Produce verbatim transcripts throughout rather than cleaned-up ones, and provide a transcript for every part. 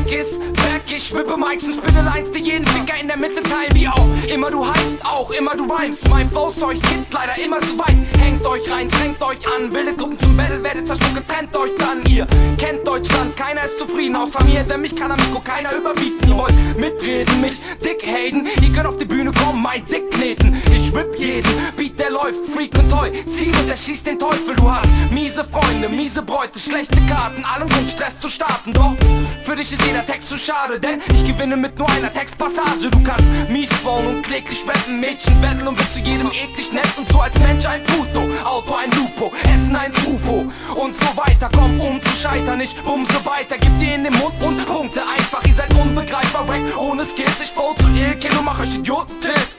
Track ist weg, ich wippe Mics und spinne Lines, die jeden Ficker in der Mitte teilen. Wie auch immer du heißt, auch immer du rhymst. Mein Flow ist euch Kids leider immer zu weit. Hängt euch rein, schränkt euch an, bildet Gruppen zum Battle, werdet zerstückt, trennt euch dann. Ihr kennt Deutschland, keiner ist zufrieden außer mir, denn mich kann am Mikro keiner überbieten. Ihr wollt mitreden, mich dick haten, ihr könnt auf die Bühne kommen, mein Dick kneten. Ich whip jeden Beat, der läuft, Freak und Toy, Ziel und er schießt den Teufel. Du hast miese Freunde, miese Bräute, schlechte Karten, allen Grund Stress zu starten. Doch für dich ist jeder Text zu schade, denn ich gewinne mit nur einer Textpassage. Du kannst mies phone und kläglich rappen, Mädchen betteln und bist zu jedem eklig nett und so als Mensch ein Pluto, Auto ein Lupo, Essen ein Ufo und so weiter. Komm, um zu scheitern, ich bumse weiter, gib dir in den Mund und Punkte einfach. Ihr seid unbegreifbar, wack, ohne Skills, ich flow zu ill, kill und mach euch Idioten.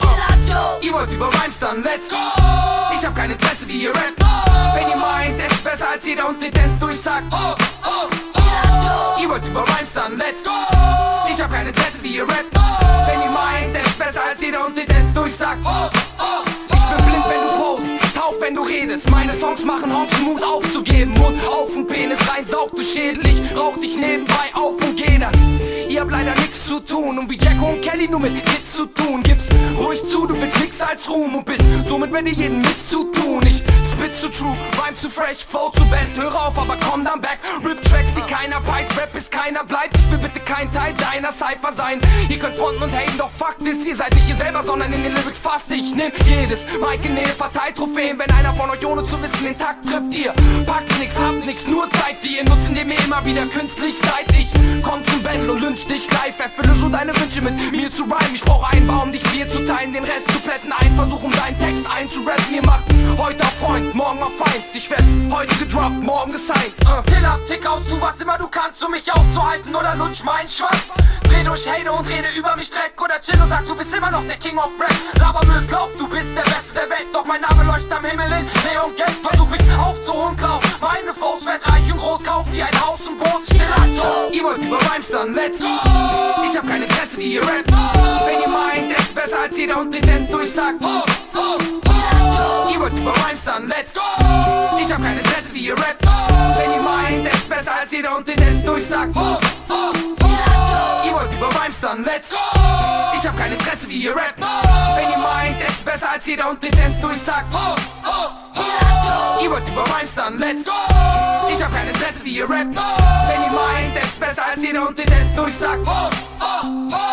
Uh. Ihr wollt über Rhymes, dann let's go. Ich hab kein Interesse, wie ihr rappt. Wenn ihr meint, es ist besser als jeder und Ident durchsagt. Oh, oh, oh. Ihr wollt über Rhymes, dann let's go. Ich hab kein Interesse, wie ihr rappt. Wenn ihr meint, es ist besser als jeder und Ident durchsagt. Oh, oh. Ich bin blind, wenn du post, taub, wenn du redest. Meine Songs machen Hoffnung, Mut aufzugeben. Mund auf und Penis rein, saug du Schädel. Ich rauch dich nebenbei auf und geh dann. Ihr habt leider nichts zu tun und wie Jacko und Kelly nur mit Hits zu tun. Gib's ruhig zu, du willst nix als Ruhm und bist somit wenn dir jeden Mist zu tun. Ich spit zu true, rhyme zu fresh, flow zu best. Höre auf, aber komm dann back. Rip-Tracks, die keiner peilt, Rap bis keiner bleibt. Ich will bitte kein Teil deiner Cypher sein. Ihr könnt fronten und haten, doch fuck this. Ihr seid nicht ihr selber, sondern in den Lyrics fast. Ich nimm jedes Mic in Nähe, verteilt Trophäen. Wenn einer von euch ohne zu wissen den Takt trifft, ihr packt nix, habt nix, nur Zeit, die ihr nutzt, indem ihr immer wieder künstlich seid. Ich komm zum Battle und lynch dich live. Erfülle so deine Wünsche mit mir zu rhymen. Ich brauch einen Baum, dich vier zu teilen, den Rest zu plätten. Ein Versuch, um deinen Text einzurappen. Ihr macht heute auf Freund, morgen auf Feind. Ich werd heute gedroppt, morgen gesigned. uh. Chill ab, tick aus, tu was immer du kannst, um mich aufzuhalten oder lutsch meinen Schwanz. Dreh durch Hate und rede über mich Dreck oder chill und sag, du bist immer noch der King of Rap. Labermüll, glaub, du bist der Beste der Welt, doch mein Name leuchtet am Himmel in Neongelb. Versuch mich aufzuholen, glaub, meine Flows werd reich und groß, kauf dir ein Haus und Boden, still an. Ihr wollt über Rhymes, dann let's go. Ich hab kein Interesse, wie ihr rappt. Wenn ihr meint, es ist besser als jeder und Ident durchsagt. Oh, oh, oh. Ihr wollt über Rhymes, dann let's go. Ich hab kein Interesse, wie ihr rappt. Wenn ihr meint, es ist besser als jeder und Ident durchsagt. Oh, oh, oh. Ihr wollt über Rhymes, dann let's go. Ich hab kein Interesse, wie ihr rappt. Wenn ihr meint, es ist besser als jeder und Ident durchsagt. Oh, oh, oh. Ihr wollt über Rhymes, dann let's go. Ich hab kein Interesse, wie ihr rappt. Wenn ihr meint, es ist besser als jeder und Ident durchsagt. Oh, oh, oh.